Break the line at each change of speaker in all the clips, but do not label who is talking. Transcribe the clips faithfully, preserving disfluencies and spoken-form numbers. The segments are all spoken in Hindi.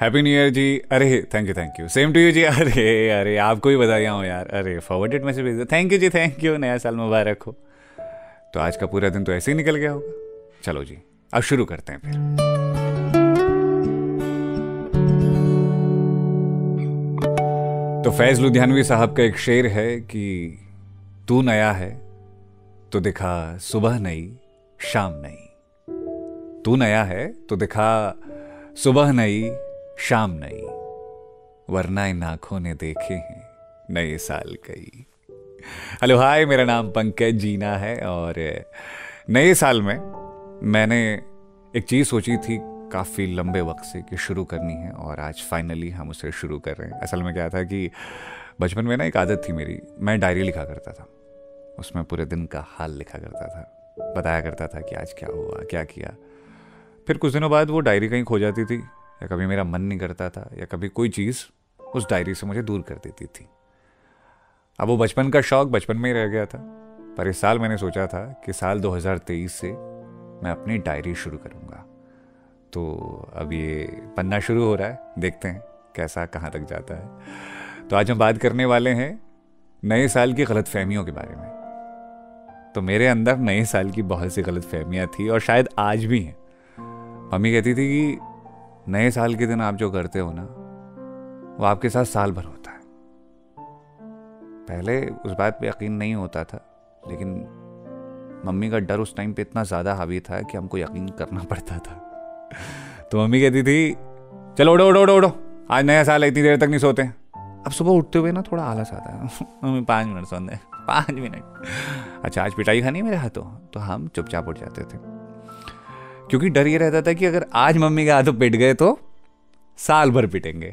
हैप्पी न्यू ईयर जी। अरे thank you thank you, same to you जी। अरे अरे आपको ही बधाइयाँ हो यार। अरे फॉरवर्डेड मैसेज भेज दो। थैंक यू जी, थैंक यू, नया साल मुबारक हो। तो आज का पूरा दिन तो ऐसे ही निकल गया होगा। चलो जी, अब शुरू करते हैं फिर। तो फैज लुधियानवी साहब का एक शेर है कि तू नया है तो दिखा सुबह नई शाम नई। तू नया है तो दिखा सुबह नई शाम नई, वरना इन आंखों ने देखे हैं नए साल कई। हेलो हाय, मेरा नाम पंकज जीना है और नए साल में मैंने एक चीज़ सोची थी काफ़ी लंबे वक्त से कि शुरू करनी है, और आज फाइनली हम उसे शुरू कर रहे हैं। असल में क्या था कि बचपन में ना एक आदत थी मेरी, मैं डायरी लिखा करता था। उसमें पूरे दिन का हाल लिखा करता था, बताया करता था कि आज क्या हुआ, क्या किया। फिर कुछ दिनों बाद वो डायरी कहीं खो जाती थी, या कभी मेरा मन नहीं करता था, या कभी कोई चीज़ उस डायरी से मुझे दूर कर देती थी। अब वो बचपन का शौक बचपन में ही रह गया था। पर इस साल मैंने सोचा था कि साल दो हज़ार तेईस से मैं अपनी डायरी शुरू करूँगा। तो अब ये पन्ना शुरू हो रहा है, देखते हैं कैसा कहाँ तक जाता है। तो आज हम बात करने वाले हैं नए साल की गलतफहमियों के बारे में। तो मेरे अंदर नए साल की बहुत सी गलतफहमियाँ थी, और शायद आज भी हैं। मम्मी कहती थी कि नए साल के दिन आप जो करते हो ना, वो आपके साथ साल भर होता है। पहले उस बात पे यकीन नहीं होता था, लेकिन मम्मी का डर उस टाइम पे इतना ज़्यादा हावी था कि हमको यकीन करना पड़ता था। तो मम्मी कहती थी चलो उड़ो उड़ो उड़ो उड़ो, आज नया साल है, इतनी देर तक नहीं सोते। अब सुबह उठते हुए ना थोड़ा आलस आता है। मम्मी पाँच मिनट सोने, पाँच मिनट। अच्छा आज पिटाई खानी है मेरे हाथों, तो हम चुपचाप उठ जाते थे, क्योंकि डर ये रहता था कि अगर आज मम्मी के हाथों पिट गए तो साल भर पिटेंगे।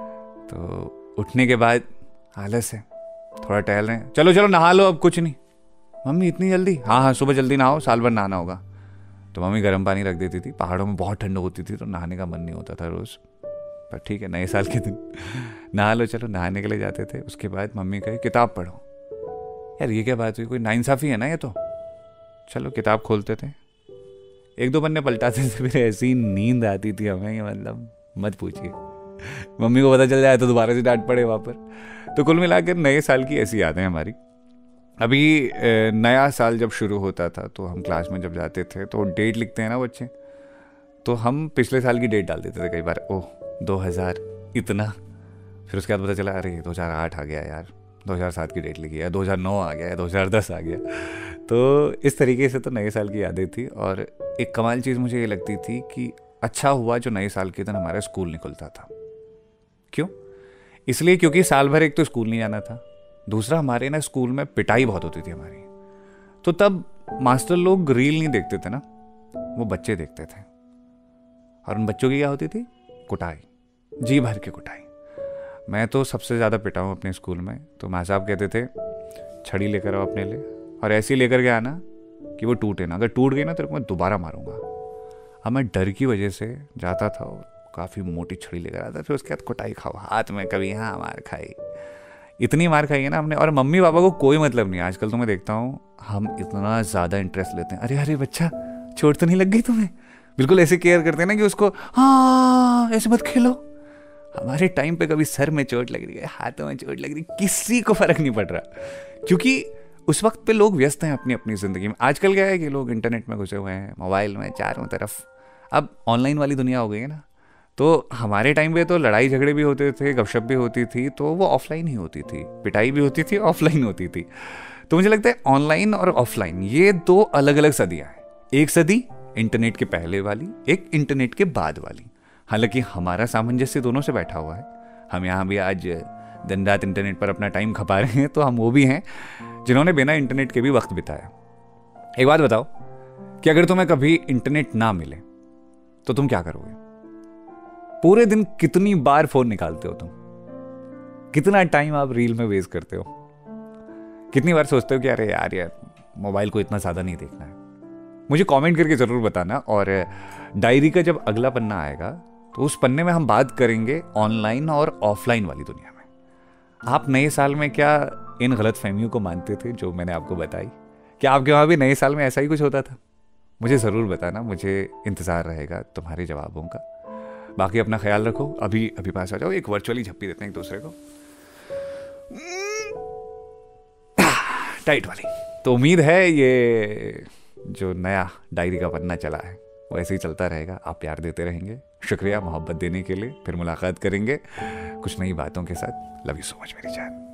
तो उठने के बाद आलस है, थोड़ा टहल रहे हैं, चलो चलो नहा लो, अब कुछ नहीं। मम्मी इतनी जल्दी? हाँ हाँ सुबह जल्दी नहाओ, साल भर नहाना होगा। तो मम्मी गर्म पानी रख देती थी। पहाड़ों में बहुत ठंड होती थी तो नहाने का मन नहीं होता था रोज़, पर ठीक है नए साल के दिन नहा लो। चलो नहाने के लिए जाते थे। उसके बाद मम्मी कहे किताब पढ़ो। यार ये क्या बात हुई, कोई नाइंसाफ़ी है ना ये तो। चलो किताब खोलते थे, एक दो पन्ने पलटाते थे, फिर ऐसी नींद आती थी हमें, मतलब मत पूछिए। मम्मी को पता चल जाए तो दोबारा से डांट पड़े वहाँ पर। तो कुल मिलाकर नए साल की ऐसी यादें हमारी। अभी नया साल जब शुरू होता था तो हम क्लास में जब जाते थे तो डेट लिखते हैं ना बच्चे, तो हम पिछले साल की डेट डाल देते थे कई बार। ओह दो हज़ार इतना, फिर उसके बाद पता चला अरे दो हज़ार आठ आ गया यार, दो हज़ार सात की डेट लिखी है, दो हज़ार नौ आ गया, दो हज़ार दस आ गया। तो इस तरीके से तो नए साल की यादें थी। और एक कमाल चीज़ मुझे ये लगती थी कि अच्छा हुआ जो नए साल के दिन हमारा स्कूल निकलता था। क्यों? इसलिए क्योंकि साल भर एक तो स्कूल नहीं जाना था, दूसरा हमारे ना स्कूल में पिटाई बहुत होती थी हमारी। तो तब मास्टर लोग रील नहीं देखते थे ना, वो बच्चे देखते थे, और उन बच्चों की क्या होती थी? कुटाई, जी भर के कुटाई। मैं तो सबसे ज़्यादा पिटा हूँ अपने स्कूल में। तो माँ साहब कहते थे छड़ी लेकर आओ अपने लिए, और ऐसी लेकर के आना कि वो टूटे ना, अगर टूट गई ना तेरे को मैं दोबारा मारूंगा। अब मैं डर की वजह से जाता था और काफ़ी मोटी छड़ी लेकर आता, फिर उसके बाद कुटाई खाओ हाथ में, कभी यहाँ मार खाई, इतनी मार खाई है ना हमने। और मम्मी पापा को कोई मतलब नहीं। आजकल तो मैं देखता हूँ हम इतना ज़्यादा इंटरेस्ट लेते हैं, अरे अरे बच्चा चोट तो नहीं लग गई तुम्हें, बिल्कुल ऐसे केयर करते हैं ना कि उसको हाँ ऐसे मत खेलो। हमारे टाइम पे कभी सर में चोट लग रही है, हाथों में चोट लग रही, किसी को फर्क नहीं पड़ रहा, क्योंकि उस वक्त पे लोग व्यस्त हैं अपनी अपनी ज़िंदगी में। आजकल क्या है कि लोग इंटरनेट में घुसे हुए हैं, मोबाइल में चारों तरफ, अब ऑनलाइन वाली दुनिया हो गई है ना। तो हमारे टाइम पे तो लड़ाई झगड़े भी होते थे, गपशप भी होती थी, तो वो ऑफलाइन ही होती थी, पिटाई भी होती थी, ऑफलाइन होती थी। तो मुझे लगता है ऑनलाइन और ऑफलाइन ये दो अलग अलग सदियाँ हैं। एक सदी इंटरनेट के पहले वाली, एक इंटरनेट के बाद वाली। हालांकि हमारा सामंजस्य दोनों से बैठा हुआ है। हम यहाँ भी आज दिन रात इंटरनेट पर अपना टाइम खपा रहे हैं, तो हम वो भी हैं जिन्होंने बिना इंटरनेट के भी वक्त बिताया। एक बात बताओ कि अगर तुम्हें कभी इंटरनेट ना मिले तो तुम क्या करोगे? पूरे दिन कितनी बार फोन निकालते हो तुम? कितना टाइम आप रील में वेस्ट करते हो? कितनी बार सोचते हो कि अरे यार यार मोबाइल को इतना ज़्यादा नहीं देखना है? मुझे कमेंट करके ज़रूर बताना। और डायरी का जब अगला पन्ना आएगा तो उस पन्ने में हम बात करेंगे ऑनलाइन और ऑफलाइन वाली दुनिया में। आप नए साल में क्या इन गलत फहमियों को मानते थे जो मैंने आपको बताई? क्या आपके वहाँ भी नए साल में ऐसा ही कुछ होता था? मुझे ज़रूर बताना, मुझे इंतज़ार रहेगा तुम्हारे जवाबों का। बाकी अपना ख्याल रखो। अभी अभी पास आ जाओ, एक वर्चुअली झप्पी देते हैं एक दूसरे को, टाइट वाली। तो उम्मीद है ये जो नया डायरी का पन्ना चला है वो ऐसे ही चलता रहेगा, आप प्यार देते रहेंगे। शुक्रिया मोहब्बत देने के लिए। फिर मुलाकात करेंगे कुछ नई बातों के साथ। लव यू सो मच मेरी जान।